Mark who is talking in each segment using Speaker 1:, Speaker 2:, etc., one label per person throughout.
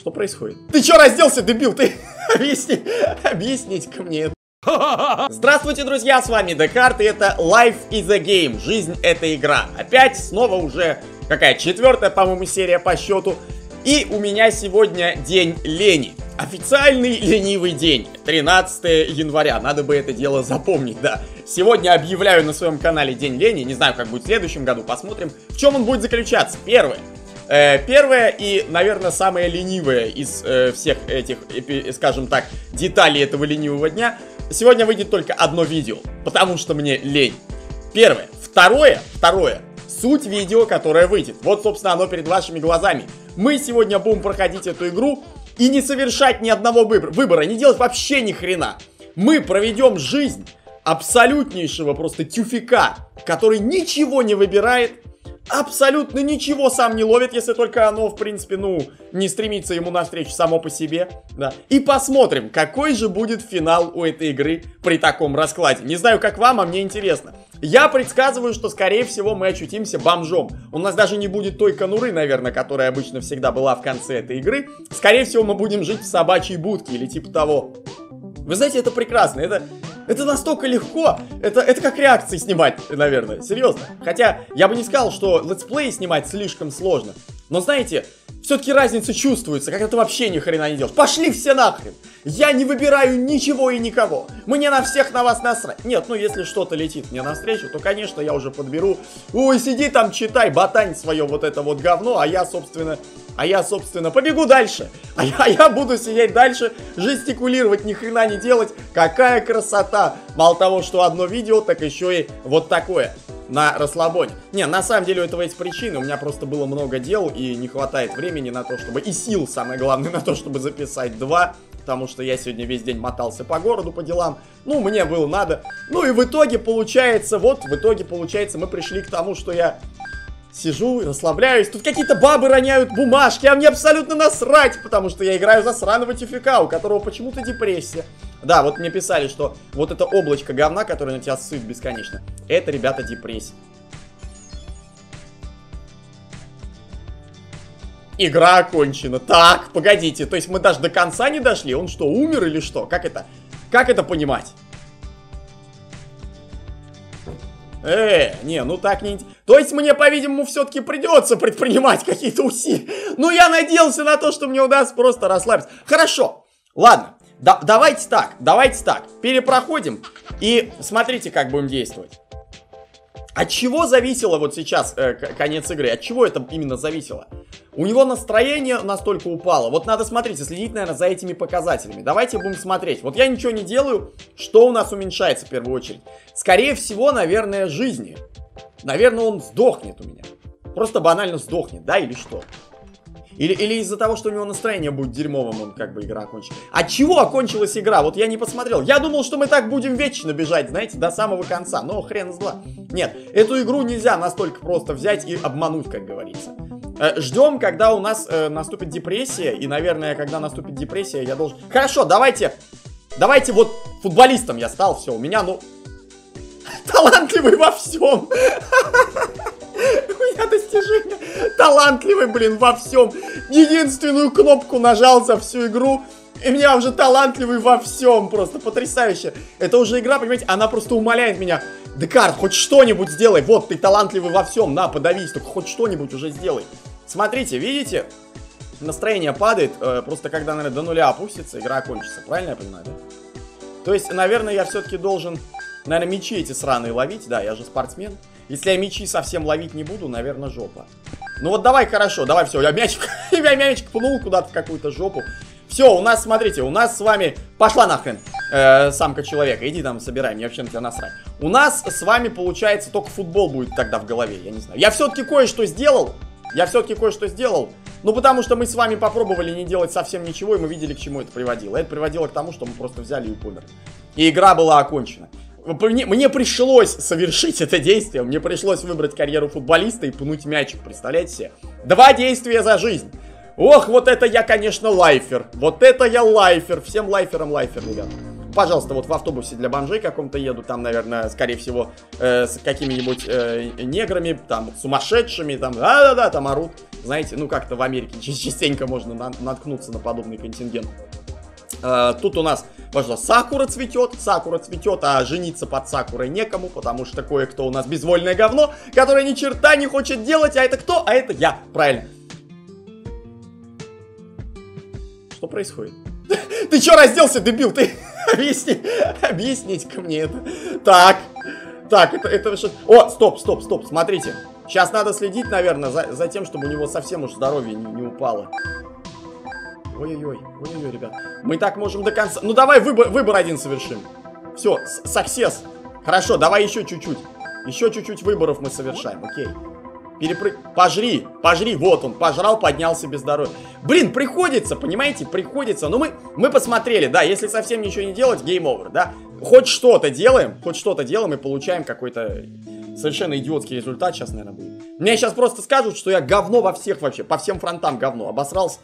Speaker 1: Что происходит? Ты чё разделся, дебил? Ты объясните-ка мне это. Здравствуйте, друзья, с вами Декарт, и это Life is a Game, жизнь это игра. Опять, снова уже, какая, 4-я, по-моему, серия по счету. И у меня сегодня день лени. Официальный ленивый день, 13 января, надо бы это дело запомнить, да. Сегодня объявляю на своем канале день лени, не знаю, как будет в следующем году, посмотрим, в чем он будет заключаться. Первое и, наверное, самое ленивое из всех этих, скажем так, деталей этого ленивого дня. Сегодня выйдет только одно видео, потому что мне лень. Первое. Второе, суть видео, которое выйдет. Вот, собственно, оно перед вашими глазами. Мы сегодня будем проходить эту игру и не совершать ни одного выбора, не делать вообще ни хрена. Мы проведем жизнь абсолютнейшего просто тюфика, который ничего не выбирает, абсолютно ничего сам не ловит, если только оно, в принципе, не стремится ему навстречу само по себе, да. И посмотрим, какой же будет финал у этой игры при таком раскладе. Не знаю, как вам, а мне интересно. Я предсказываю, что, скорее всего, мы очутимся бомжом. У нас даже не будет той конуры, наверное, которая обычно всегда была в конце этой игры. Скорее всего, мы будем жить в собачьей будке или типа того. Вы знаете, это прекрасно, это настолько легко, это как реакции снимать, наверное, серьезно. Хотя, я бы не сказал, что летсплей снимать слишком сложно. Но знаете, все-таки разница чувствуется, когда ты вообще ни хрена не делаешь. Пошли все нахрен! Я не выбираю ничего и никого. Мне на всех на вас насрать. Нет, если что-то летит мне навстречу, то, конечно, я уже подберу. Ой, сиди там, читай, ботань свое вот это вот говно, а я, собственно, побегу дальше. А я буду сидеть дальше, жестикулировать, ни хрена не делать. Какая красота! Мало того, что одно видео, так еще и вот такое. На расслабоне. Не, на самом деле у этого есть причины. У меня просто было много дел и не хватает времени на то, чтобы... И сил, самое главное, на то, чтобы записать 2. Потому что я сегодня весь день мотался по городу по делам. Мне было надо. И в итоге получается, мы пришли к тому, что я сижу и расслабляюсь. Тут какие-то бабы роняют бумажки, а мне абсолютно насрать, потому что я играю за сраного тюфика, у которого почему-то депрессия. Да, вот мне писали, что вот это облачко говна, которое на тебя ссыт бесконечно, это, ребята, депрессия. Игра окончена. Так, погодите, то есть мы даже до конца не дошли? Он что, умер или что? Как это понимать? Так не... То есть мне, по-видимому, все-таки придется предпринимать какие-то усилия. Я надеялся на то, что мне удастся просто расслабиться. Хорошо, ладно. Давайте так, перепроходим и смотрите, как будем действовать. От чего зависело вот сейчас конец игры? От чего это именно зависело? У него настроение настолько упало. Вот надо, смотрите, следить, наверное, за этими показателями. Давайте будем смотреть. Вот я ничего не делаю. Что у нас уменьшается в первую очередь? Скорее всего, наверное, жизни. Наверное, он сдохнет у меня. Просто банально сдохнет, да, или что? Или из-за того, что у него настроение будет дерьмовым, он игра окончит. От чего окончилась игра? Вот я не посмотрел. Я думал, что мы так будем вечно бежать, знаете, до самого конца. Но хрен с два. Нет, эту игру нельзя настолько просто взять и обмануть, как говорится. Ждем, когда у нас наступит депрессия. И, наверное, когда наступит депрессия, я должен... Хорошо, давайте вот футболистом я стал. Все, у меня, талантливый во всем. У меня достижение. Талантливый, во всем. Единственную кнопку нажал за всю игру. И меня уже талантливый во всем. Просто потрясающе. Это уже игра, понимаете, она просто умоляет меня. Декарт, хоть что-нибудь сделай. Вот, ты талантливый во всем. На, подавись, только хоть что-нибудь уже сделай. Смотрите, видите? Настроение падает. Просто когда, наверное, до нуля опустится, игра окончится. Правильно я понимаю, да? То есть, наверное, я все-таки должен, наверное, мячи эти сраные ловить. Да, я же спортсмен. Если я мячи совсем ловить не буду, наверное, жопа. Давай, хорошо, давай, все, я мячик пнул куда-то в какую-то жопу. Все, у нас, смотрите, у нас с вами... Пошла нахрен, самка человека, иди там собирай, мне вообще на тебя насрать. У нас с вами, получается, только футбол будет тогда в голове, я не знаю. Я все-таки кое-что сделал, потому что мы с вами попробовали не делать совсем ничего, и мы видели, к чему это приводило. Это приводило к тому, что мы просто взяли и померли. И игра была окончена. Мне пришлось совершить это действие. Мне пришлось выбрать карьеру футболиста и пнуть мячик, представляете себе? 2 действия за жизнь. Ох, вот это я, конечно, лайфер. Вот это я лайфер. Всем лайферам лайфер, ребят. пожалуйста, вот в автобусе для бомжей каком-то еду, там, наверное, скорее всего, с какими-нибудь неграми, там, сумасшедшими, там, да-да-да, там орут. Знаете, ну, как-то в Америке частенько можно наткнуться на подобный контингент. Тут у нас, пожалуйста, сакура цветет, а жениться под сакурой некому, потому что кое-кто у нас безвольное говно, которое ни черта не хочет делать, а это кто? А это я, правильно. Что происходит? Ты чё разделся, дебил? Ты объясните-ка мне это. Так, это что? О, стоп, смотрите. Сейчас надо следить, наверное, за тем, чтобы у него совсем уж здоровье не упало. Ой-ой-ой, ребят. Мы так можем до конца. Ну давай выбор один совершим. Все, саксесс. Хорошо, давай еще чуть-чуть. Еще чуть-чуть выборов мы совершаем, окей. Пожри, вот он, пожрал, поднялся без здоровья. Блин, приходится, понимаете, приходится. Но мы посмотрели, да, если совсем ничего не делать, game over, да. Хоть что-то делаем и получаем какой-то совершенно идиотский результат сейчас, наверное, будет. Мне сейчас просто скажут, что я говно во всех вообще, по всем фронтам говно, обосрался.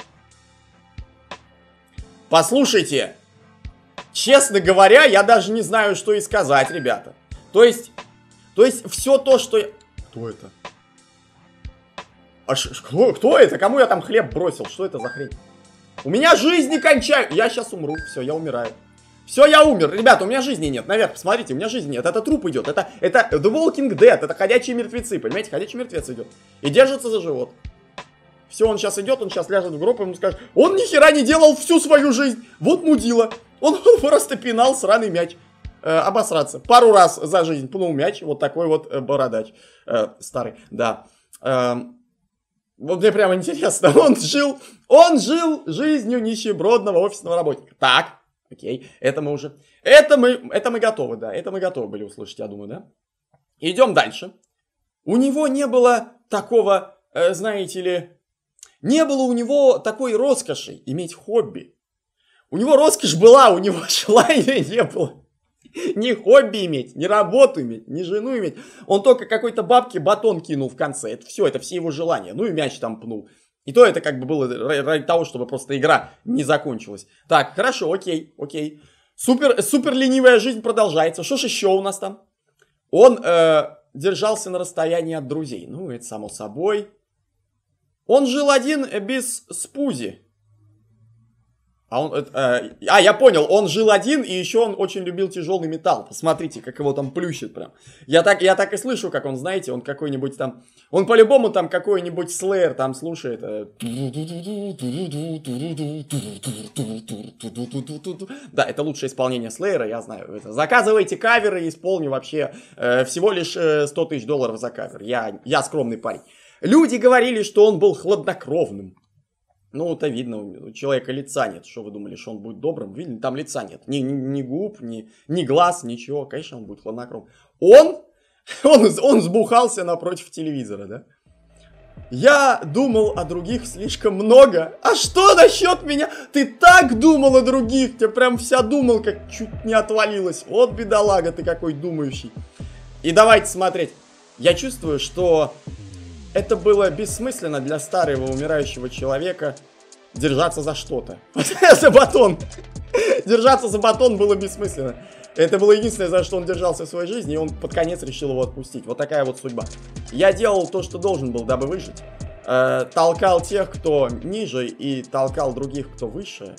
Speaker 1: Послушайте, честно говоря, я даже не знаю, что и сказать, ребята. То есть все то, что... Кто это? Кто это? Кому я там хлеб бросил? Что это за хрень? У меня жизни кончают. Я сейчас умру. Все, я умираю. Все, я умер. Ребята, у меня жизни нет. Наверх, посмотрите, у меня жизни нет. Это труп идет. Это The Walking Dead. Это ходячие мертвецы. Понимаете, ходячий мертвец идет. И держится за живот. Все, он сейчас идет, он сейчас ляжет в гроб, и ему скажет: он ни хера не делал всю свою жизнь. Вот мудила. Он просто пинал сраный мяч. Обосраться. Пару раз за жизнь пнул мяч. Вот такой вот бородач. Старый, да. Вот мне прямо интересно. Он жил жизнью нищебродного офисного работника. Так, окей. Это мы уже... Это мы готовы, да. Это мы готовы были услышать, я думаю, да. Идем дальше. У него не было такого, знаете ли... Не было у него такой роскоши иметь хобби. У него роскошь была, у него желания не было. Ни хобби иметь, ни работу иметь, ни жену иметь. Он только какой-то бабке батон кинул в конце. Это все его желания. Ну и мяч там пнул. И то это как бы было ради того, чтобы просто игра не закончилась. Так, хорошо, окей. Супер ленивая жизнь продолжается. Что ж еще у нас там? Он держался на расстоянии от друзей. Ну, это само собой. Он жил один без спузи. Я понял, он жил один, и еще он очень любил тяжелый металл. Посмотрите, как его там плющит прям. Я так и слышу, как он, знаете, он какой-нибудь там... Он по-любому там какой-нибудь Slayer там слушает. Да, это лучшее исполнение Slayer, я знаю. Заказывайте каверы, исполню вообще всего лишь $100 тысяч за кавер. Я скромный парень. Люди говорили, что он был хладнокровным. Ну, это видно, у человека лица нет. Что вы думали, что он будет добрым? Видно, там лица нет. Ни губ, ни глаз, ничего. Конечно, он будет хладнокровным. Он сбухался напротив телевизора, да? Я думал о других слишком много. А что насчет меня? Ты так думал о других. Тебя прям вся думалка чуть не отвалилась. Вот бедолага ты какой думающий. И давайте смотреть. Я чувствую, что... Это было бессмысленно для старого умирающего человека держаться за что-то. За батон. Держаться за батон было бессмысленно. Это было единственное, за что он держался в своей жизни, и он под конец решил его отпустить. Вот такая вот судьба. Я делал то, что должен был, дабы выжить. Толкал тех, кто ниже, и толкал других, кто выше.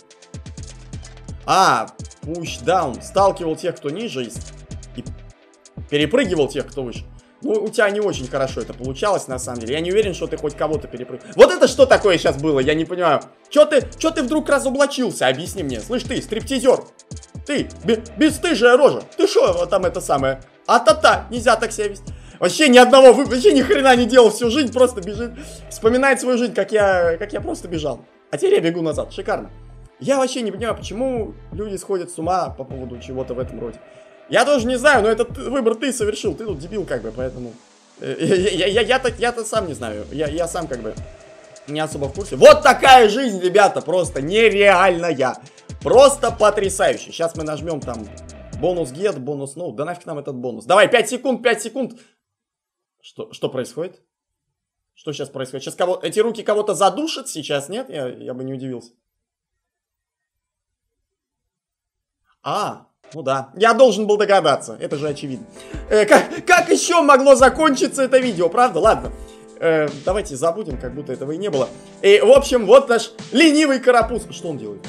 Speaker 1: Push down. Сталкивал тех, кто ниже, и перепрыгивал тех, кто выше. Ну, у тебя не очень хорошо это получалось, на самом деле. Я не уверен, что ты хоть кого-то перепрыгнул. Вот это что такое сейчас было? Я не понимаю. Чё ты вдруг разоблачился? Объясни мне. Слышь, ты, стриптизер. Ты, бесстыжая рожа. Ты шо там это самое? А-та-та, нельзя так себя вести. Вообще вообще ни хрена не делал всю жизнь, просто бежит. Вспоминает свою жизнь, как я просто бежал. А теперь я бегу назад. Шикарно. Я вообще не понимаю, почему люди сходят с ума по поводу чего-то в этом роде. Я тоже не знаю, но этот выбор ты совершил. Ты тут дебил, как бы, поэтому... Я-то сам не знаю. Я сам, как бы, не особо в курсе. Вот такая жизнь, ребята, просто нереальная. Просто потрясающе. Сейчас мы нажмем там бонус get, бонус no. Да нафиг нам этот бонус. Давай, 5 секунд. Что происходит? Что сейчас происходит? Сейчас эти руки кого-то задушат сейчас, нет? Я бы не удивился. Ну да, я должен был догадаться, это же очевидно. Как еще могло закончиться это видео, правда? Ладно, давайте забудем, как будто этого и не было. И, в общем, вот наш ленивый карапуз. Что он делает?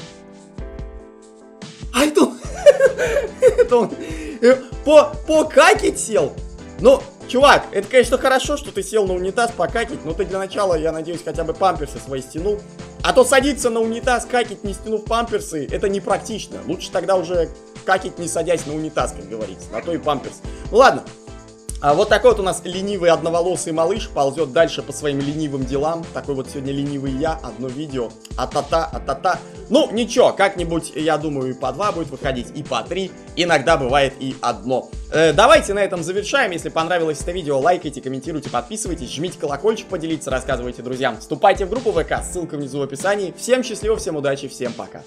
Speaker 1: Это он покакить сел. Ну, чувак, это, конечно, хорошо, что ты сел на унитаз покакить, но ты для начала, я надеюсь, хотя бы памперсы свои стянул. А то садиться на унитаз, какить, не стянув памперсы, это непрактично. Лучше тогда уже какить, не садясь на унитаз, как говорится, на то и памперс. Ну ладно. А вот такой вот у нас ленивый одноволосый малыш ползет дальше по своим ленивым делам. Такой вот сегодня ленивый я, одно видео, а-та-та. Ну, ничего, как-нибудь, я думаю, и по 2 будет выходить, и по 3, иногда бывает и одно. Давайте на этом завершаем. Если понравилось это видео, лайкайте, комментируйте, подписывайтесь, жмите колокольчик, поделиться, рассказывайте друзьям. Вступайте в группу ВК, ссылка внизу в описании. Всем счастливо, всем удачи, всем пока.